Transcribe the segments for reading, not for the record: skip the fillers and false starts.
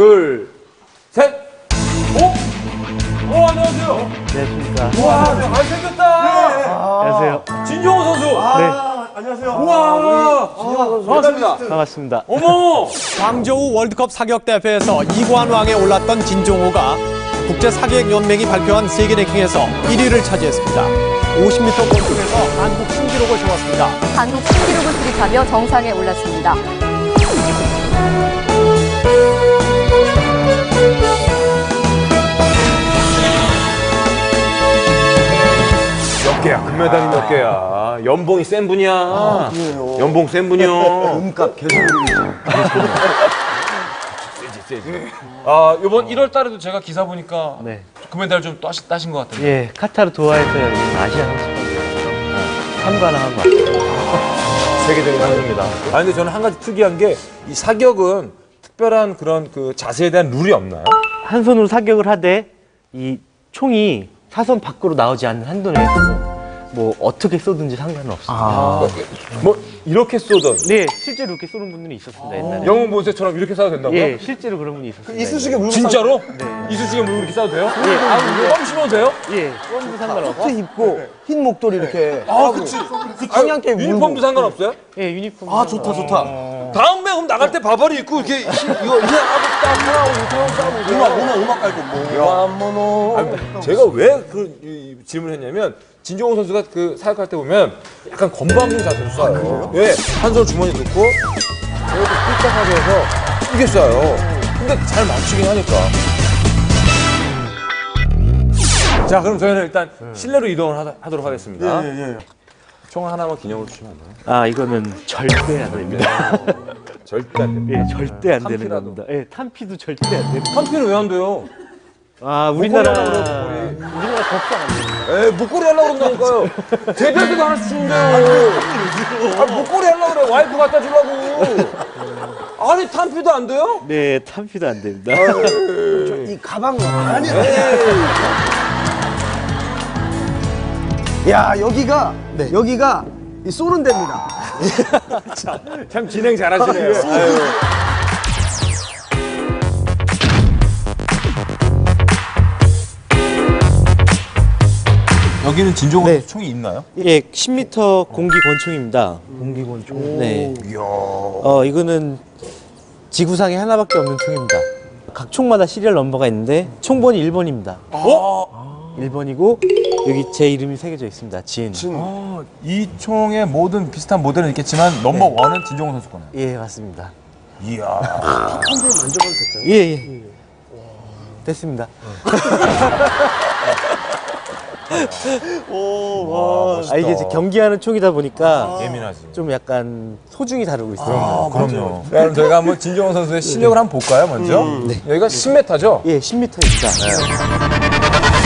둘, 셋. 안녕하세요. 안녕하십니까. 와, 잘생겼다. 안녕하세요. 진종호 선수. 안녕하세요. 우와. 진종호 선수. 반갑습니다. 반갑습니다. 어머. 광저우 월드컵 사격 대회에서 이관왕에 올랐던 진종호가 국제사격연맹이 발표한 세계 랭킹에서 1위를 차지했습니다. 50m 권총에서 한국 신기록을 세웠습니다. 한국 신기록을 수립하며 정상에 올랐습니다. 몇 개야? 금메달이 몇 개야? 연봉이 센 분이야. 그래요. 연봉 센 분이요. 금값 계속 올리죠. 세지. 이번 1월 달에도 제가 기사 보니까 네. 금메달 좀 따신 것 같은데. 예, 카타르 도하에서 여기 아시아 선수권 참관하고 왔습니다. 세계적인 상입니다. 근데 저는 한 가지 특이한 게 이 사격은 특별한 그런 그 자세에 대한 룰이 없나요? 한 손으로 사격을 하되 이 총이 사선 밖으로 나오지 않는 한도 내에서 뭐 어떻게 쏘든지 상관은 없습니다. 뭐 이렇게 쏘던 네, 실제로 이렇게 쏘는 분들이 있었습니다. 옛날에. 영웅 본색처럼 이렇게 쏴도 된다고요? 예, 실제로 그런 분이 있었습니다. 이쑤시개 물고 진짜로? 네. 이쑤시개 물고 이렇게 쏴도 돼요? 예, 껌 심어도 돼요? 예, 쏘는 상관없고. 코트 입고 흰 목도리 이렇게. 그치. 그 중요한 게 유니폼도 상관없어요? 예, 유니폼. 좋다. 다음에 그럼 나갈 때 바바리 입고 이렇게 이거 하고 딱 하고 이렇게 하고 싸우고 음악 깔고 뭐. 제가 왜 그 질문을 했냐면 진종호 선수가 그 사격할 때 보면 약간 건방진 자세로 쏴요. 왜? 한 손 주머니에 넣고 이렇게 삐딱하게 해서 이게 쏴요. 근데 잘 맞추긴 하니까. 자, 그럼 저희는 일단 실내로 이동을 하도록 하겠습니다. 예. 총 하나만 기념으로 주시면 안 돼요? 이거는 절대 안 됩니다. 절대 안 됩니다. 예, 절대 안 되는 탄피라도. 겁니다. 예, 탄피도 절대 안 됩니다. 탄피는 왜 안 돼요? 우리나라 하려고 그래요, 우리나라 법상 안 됩니다. 에이, 목걸이 하려고 그런다니까요. 제대로 때도 하나씩 주는데요. 목걸이 하려고 그래. 와이프 갖다 주려고. 아니, 탄피도 안 돼요? 네, 탄피도 안 됩니다. 이 가방 아니. 야 여기가 이 쏘는 데입니다. 참 진행 잘하시네요. 아유. 여기는 진종호 네. 총이 있나요? 예, 10m 공기 권총입니다. 공기 권총. 네. 이거는 지구상에 하나밖에 없는 총입니다. 각 총마다 시리얼 넘버가 있는데 총번이 1번입니다. 1번이고 여기 제 이름이 새겨져 있습니다. 진. 이 총의 모든 비슷한 모델은 있겠지만 넘버 원은 진종호 선수 거네요. 예, 맞습니다. 이야. 한번 만져봐도 될까요? 예. 됐습니다. 이게 이제 경기하는 총이다 보니까 예민하지. 좀 약간 소중히 다루고 있어요. 그럼요. 그럼 저희가 한번 진종호 선수의 실력을 한번 볼까요, 먼저? 여기가 10m죠? 예, 10m입니다.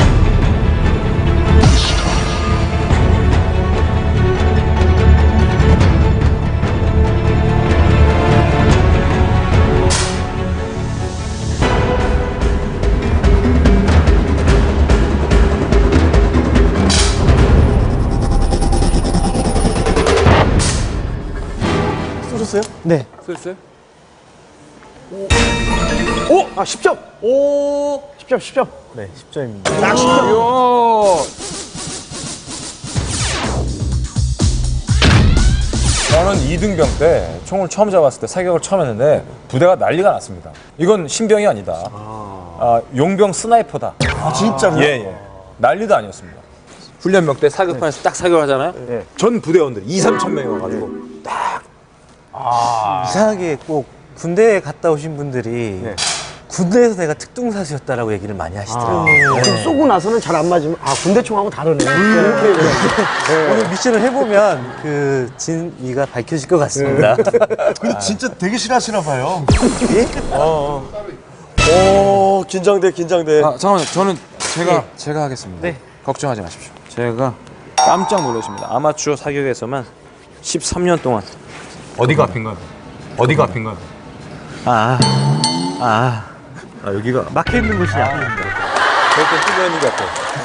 쏘셨어요? 네. 쏘셨어요? 10점. 10점. 네, 10점입니다. 저는 2등병 때 총을 처음 잡았을 때 사격을 처음 했는데 부대가 난리가 났습니다. 이건 신병이 아니다. 용병 스나이퍼다. 진짜로요? 예. 난리도 아니었습니다. 훈련병 때 사격판에서 딱 사격을 하잖아요. 전 부대원들 2~3천 명이 와가지고 이상하게 꼭 군대에 갔다 오신 분들이 군대에서 내가 특동사수였다라고 얘기를 많이 하시더라고요. 그럼 쏘고 나서는 잘 안 맞으면 군대총하고 다르네. 오늘 미션을 해보면 그 진위가 밝혀질 것 같습니다. 근데 진짜 되게 싫어하시나 봐요. 긴장돼. 잠깐만요. 저는 제가 하겠습니다. 네. 걱정하지 마십시오. 제가 깜짝 놀라십니다. 아마추어 사격에서만 13년 동안 어디가 앞인가요? 여기가 여기가 막혀 있는 곳이 아닙니다. 절대 뚫려 있는 게 같아요.